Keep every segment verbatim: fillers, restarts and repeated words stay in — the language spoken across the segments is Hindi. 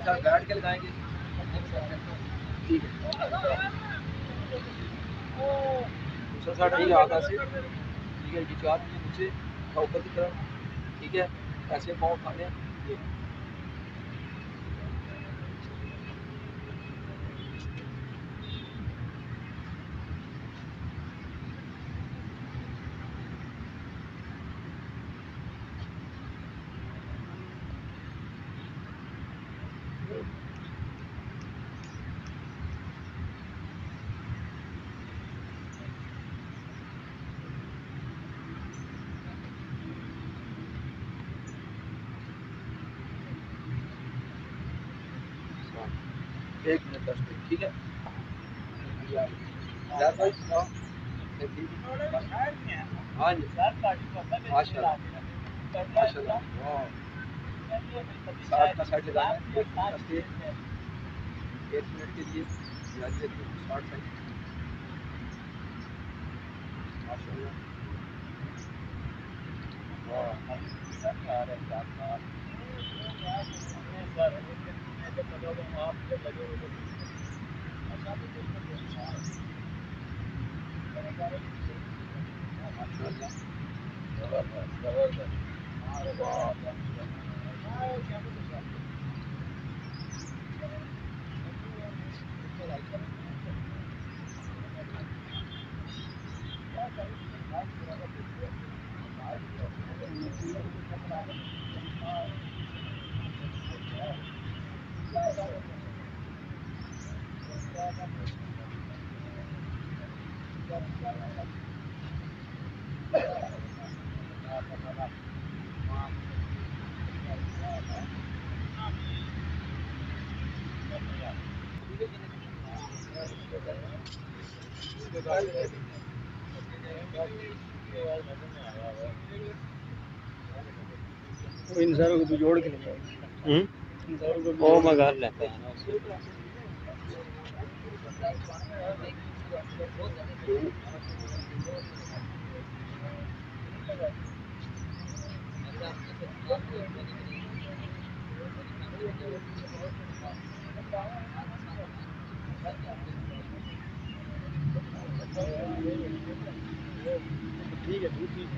साथ बैठ के लगाएंगे। ठीक है, दूसरा साइड नहीं आता से। ठीक है, ये चार नीचे ऊपर की तरफ। ठीक है, ऐसे पाँव उठाने। ये एक मिनट दस मिनट। ठीक है, हाँ जी, माशाल्लाह माशाल्लाह। साठ का साइड लगा एक मिनट के लिए साठ साइड माशाल्लाह। इन सारों को जोड़ के ओ मैं घर लेता है। ठीक है, ठीक है।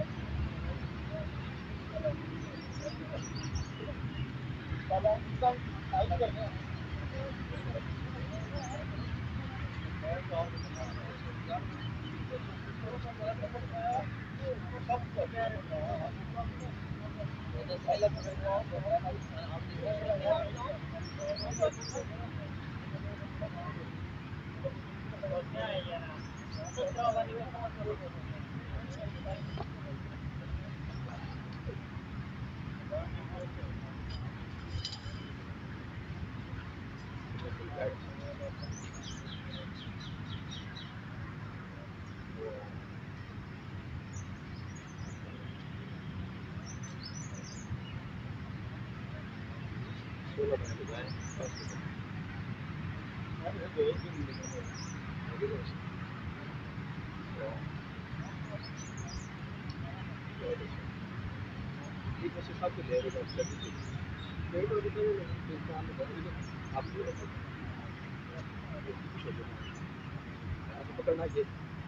पकड़ना ये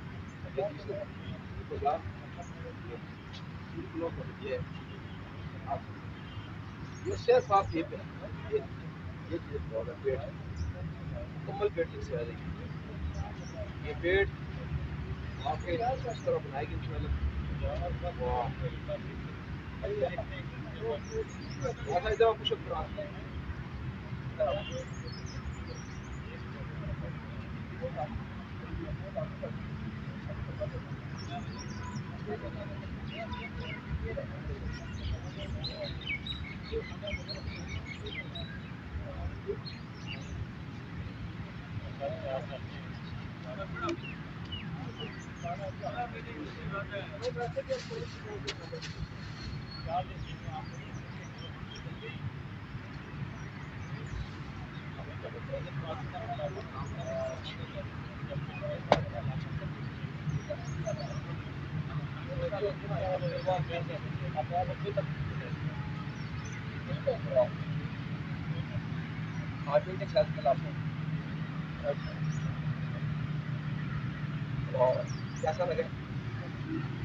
ये सिर्फ आप ये पे ये ये चीज बहुत पेट मुकम्मल पेट से आ जाएगी। ये पेट आपके इस तरह बनाएगी इंशाल्लाह। वाह, ऐसा इधर पुश अप करा हार्टबीट के साथ मिला आपको और कैसा लगा?